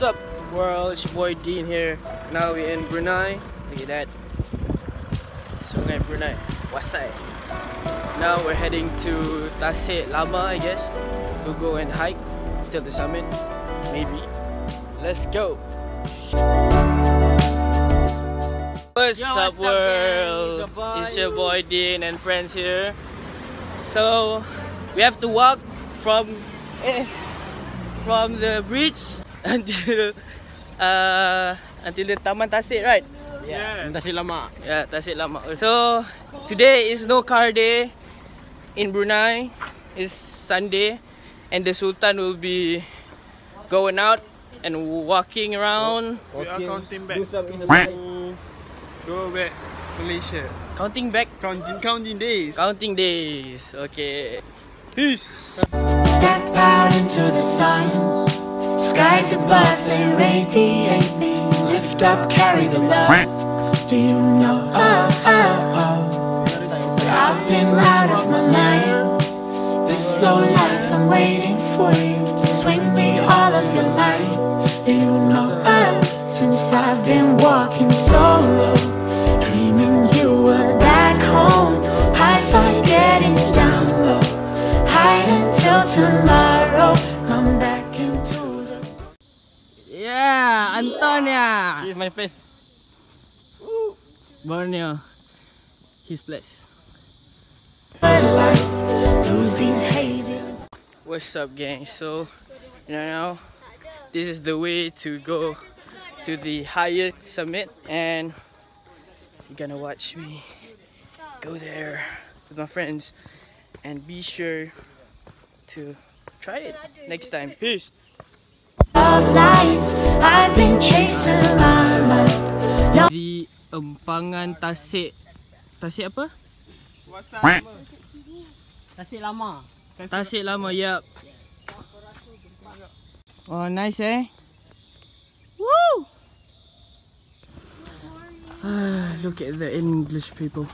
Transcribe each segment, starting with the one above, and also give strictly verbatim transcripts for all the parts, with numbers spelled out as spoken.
up, world? It's your boy Dean here. Now we're in Brunei. Look at that. Sungai Brunei. Wasai. Now we're heading to Tasek Lama, I guess. We'll go and hike till the summit. Maybe. Let's go. What's Yo, up, what's world? up, gang? It's your boy Dean and friends here. So we have to walk from eh, from the bridge until uh, until the Taman Tasek, right? Yeah, Tasek Lama. Yeah, Tasek Lama. So today is no car day in Brunei. It's Sunday, and the Sultan will be going out and walking around. We are counting back to go back Malaysia. Counting back. Counting, counting days. Counting days. Okay. Peace. Step out into the sun. Skies above, they radiate me. Lift up, carry the love. Do you know, oh, oh, oh, that I've been out of my mind. This slow life, I'm waiting for you to swing me all of your light. Do you know, oh, since I've been walking solo, dreaming you were back home. High five getting down low. Hide until tomorrow. I'm back into the... Yeah, Antonia. This is my place. Borneo. His place. life. Lose these hazy. What's up, gang? So, you know, now this is the way to go to the highest summit, and you're gonna watch me go there with my friends, and be sure to try it next time. Peace. Of lights, I've been chasing my mind. No. Di empangan Tasek. Tasek apa? Tasek Lama. Tasek Lama, yep. Oh, nice, eh? Woo! Ah, look at the English people.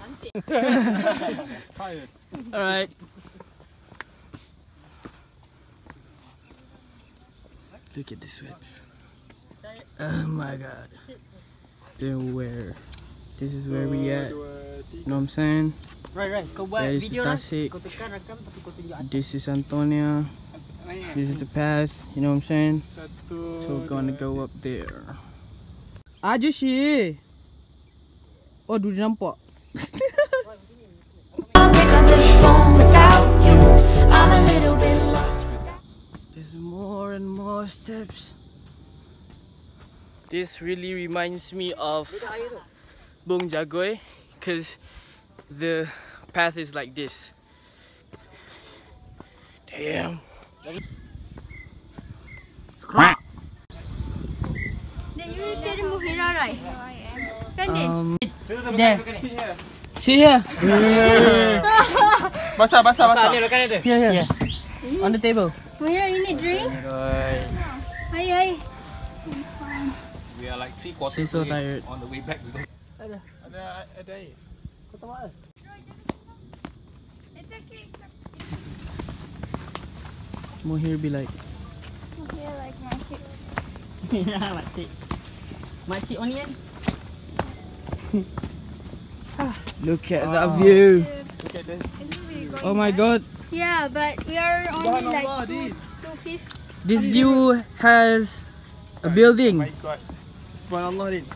Alright. Look at the sweats. Oh my god. Then where? This is where we at. You know what I'm saying? Right, right. Kau buat That is video Tasek. Kau tekan rakam tapi kau tunjuk atas. This is Antonia. This is the path. You know what I'm saying? Satu. So we're gonna go up there. Aja sih. Oh, dulu dia nampak. I'll pick up the phone without you. I'm a little bit lost without. There's more and more steps. This really reminds me of Bung Jagoy, because the path is like this. Damn. Um, there. See here. Basah, basah, basah. Here, here. On the table. Muhira, you need drink? Hi, hi. We are like three quarters She's so away. tired. On the way back. We don't... Ada, ada, ada air. Kau tahu apa? It's okay. Mohir be like. Muhira like makcik. Ya, makcik. Makcik onion. Look at that view. Look at this. Oh my god. Yeah, but we are only like two, two feet. This view has a building. My God. Subhanallah, Din.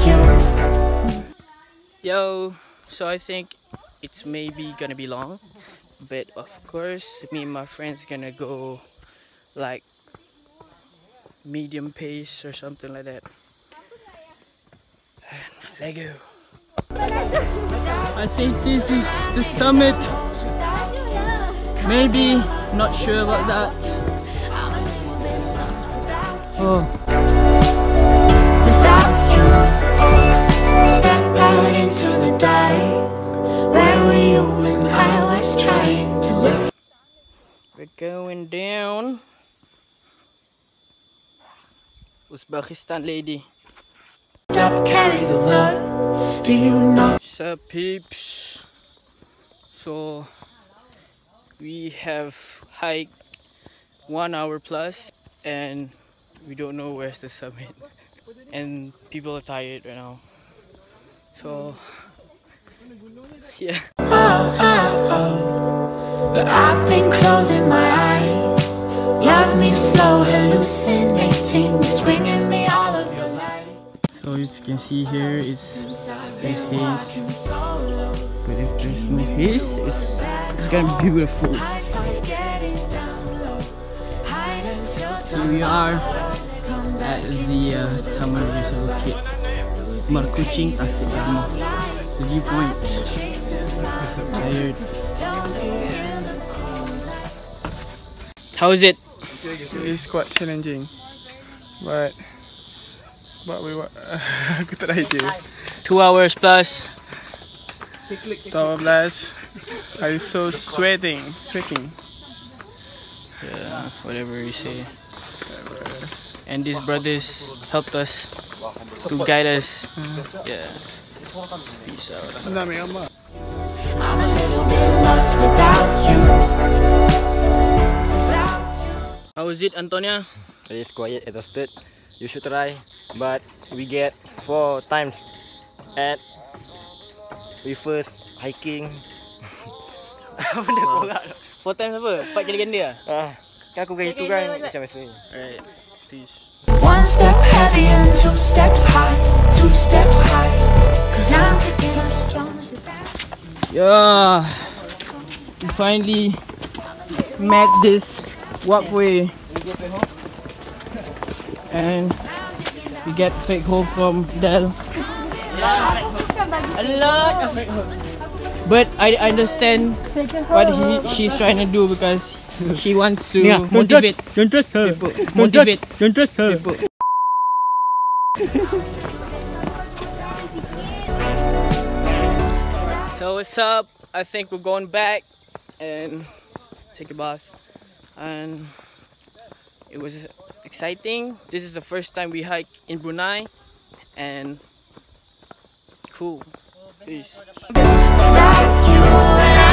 Yo, so I think it's maybe gonna be long, but of course me and my friends gonna go like medium pace or something like that. Let go. I think this is the summit. Maybe, not sure about that. Oh. Without you, step out into the dark. Where were you when I was trying to live? We're going down. Uzbekistan lady. Up, carry the love. Do you know? What's up, peeps? So we have hiked one hour plus, and we don't know where's the summit, and people are tired right now. So yeah. Oh, oh, oh. But I've been closing my eyes. Love me slow, hallucinating, swinging me all of your life. So if you can see here, it's there's haze. But if there's no haze, it's it's gonna be beautiful. Here we are at the uh, Taman Peranginan Tasek Lama. The viewpoint. Tired. How is it? It's quite challenging, but but we were aku tak ada idea. Two hours plus. Tower blast. I'm so sweating, sweating. Yeah, whatever you say. And these brothers helped us to guide us. Yeah. Peace out. Ang dami ama. I'm a little bit lost without you. How is it, Antonia? It's quiet at the start. You should try, but we get four times at we first hiking. Apa dia korang? Four times apa? Empat kali ganda? Ah, kan aku kayak itu kan macam biasa. Alright, peace. One step heavy and two steps high, two steps high. Cause I'm picking up stones. Yeah, we finally met this walkway, and we get fake hook from Del. A lot of fake hook. But I understand what he she's trying to do because she wants to motivate Don't trust her. people. Motivate Don't trust her. people. So what's up? I think we're going back and take a bath, and it was exciting. This is the first time we hike in Brunei, and cool. Peace. Without you and I